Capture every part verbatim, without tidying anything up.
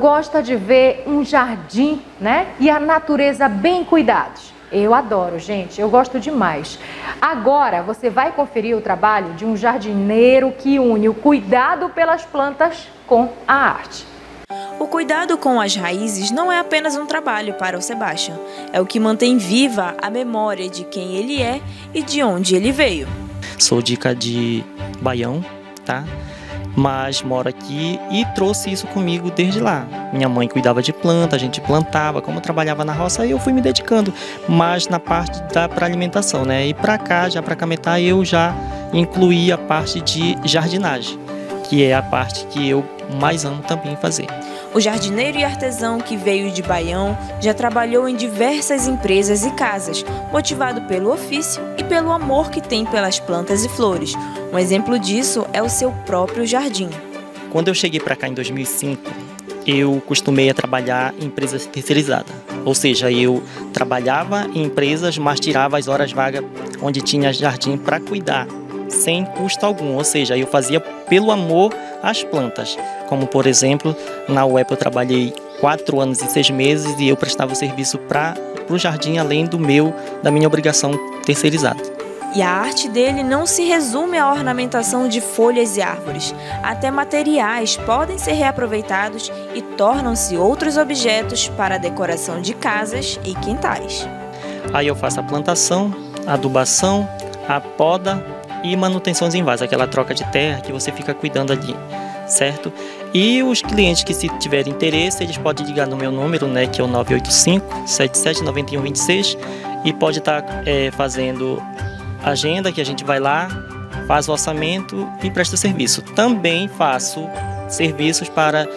gosta de ver um jardim, né? E a natureza bem cuidados? Eu adoro, gente, eu gosto demais. Agora você vai conferir o trabalho de um jardineiro que une o cuidado pelas plantas com a arte. O cuidado com as raízes não é apenas um trabalho para o Sebastian, é o que mantém viva a memória de quem ele é e de onde ele veio. Sou dica de Baião, tá? Mas moro aqui e trouxe isso comigo desde lá. Minha mãe cuidava de planta, a gente plantava, como eu trabalhava na roça, eu fui me dedicando, mas na parte da para alimentação, né? E para cá, já para Cametá, eu já incluí a parte de jardinagem, que é a parte que eu mais amo também fazer. O jardineiro e artesão que veio de Baião já trabalhou em diversas empresas e casas, motivado pelo ofício e pelo amor que tem pelas plantas e flores. Um exemplo disso é o seu próprio jardim. Quando eu cheguei para cá em dois mil e cinco, eu costumei a trabalhar em empresas terceirizadas. Ou seja, eu trabalhava em empresas, mas tirava as horas vagas onde tinha jardim para cuidar, sem custo algum. Ou seja, eu fazia pelo amor às plantas. Como, por exemplo, na U E P eu trabalhei quatro anos e seis meses e eu prestava o serviço para o jardim, além do meu, da minha obrigação terceirizada. E a arte dele não se resume à ornamentação de folhas e árvores. Até materiais podem ser reaproveitados e tornam-se outros objetos para a decoração de casas e quintais. Aí eu faço a plantação, a adubação, a poda e manutenções em vaso, aquela troca de terra que você fica cuidando ali, certo? E os clientes que, se tiverem interesse, eles podem ligar no meu número, né, que é o nove oito cinco, sete sete nove um dois seis, e pode estar é, fazendo agenda, que a gente vai lá, faz o orçamento e presta serviço. Também faço serviços para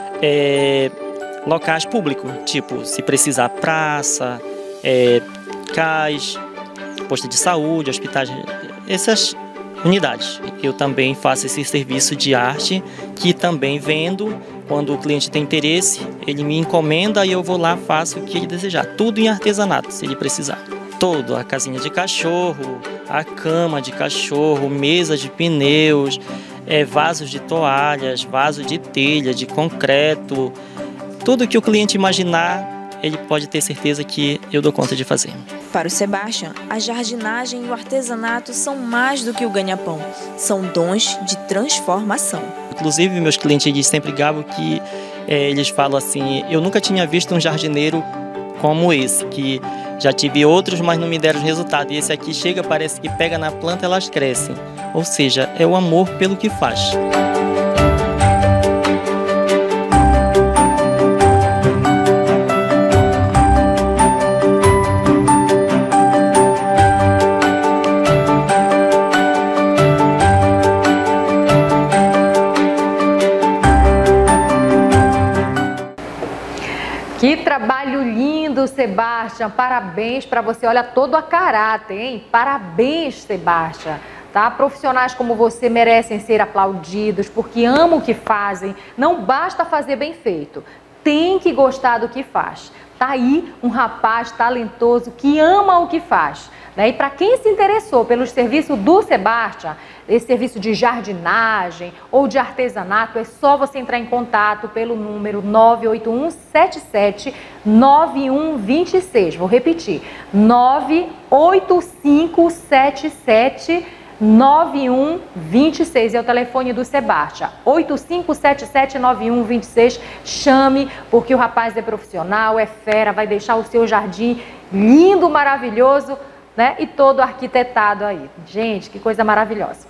é, locais públicos, tipo, se precisar praça, é, cais, posto de saúde, hospitais, essas unidades. Eu também faço esse serviço de arte, que também vendo. Quando o cliente tem interesse, ele me encomenda e eu vou lá, faço o que ele desejar. Tudo em artesanato, se ele precisar. Todo, a casinha de cachorro, a cama de cachorro, mesa de pneus, é, vasos de toalhas, vaso de telha, de concreto. Tudo que o cliente imaginar, ele pode ter certeza que eu dou conta de fazer. Para o Sebastian, a jardinagem e o artesanato são mais do que o ganha-pão, são dons de transformação. Inclusive, meus clientes eles sempre gavam que é, eles falam assim, eu nunca tinha visto um jardineiro como esse, que já tive outros, mas não me deram resultado. E esse aqui chega, parece que pega na planta, elas crescem. Ou seja, é o amor pelo que faz. Que trabalho lindo, Sebastian. Parabéns para você. Olha, todo a caráter, hein? Parabéns, Sebastian. Tá? Profissionais como você merecem ser aplaudidos porque amam o que fazem. Não basta fazer bem feito, tem que gostar do que faz. Tá aí um rapaz talentoso que ama o que faz. Né? E para quem se interessou pelo serviço do Sebastian, esse serviço de jardinagem ou de artesanato, é só você entrar em contato pelo número nove oito um sete sete nove um dois seis. Vou repetir, nove oito cinco sete sete nove um dois seis é o telefone do Sebastian, oito cinco sete sete nove um dois seis. Chame, porque o rapaz é profissional, é fera, vai deixar o seu jardim lindo, maravilhoso, né? E todo arquitetado aí. Gente, que coisa maravilhosa.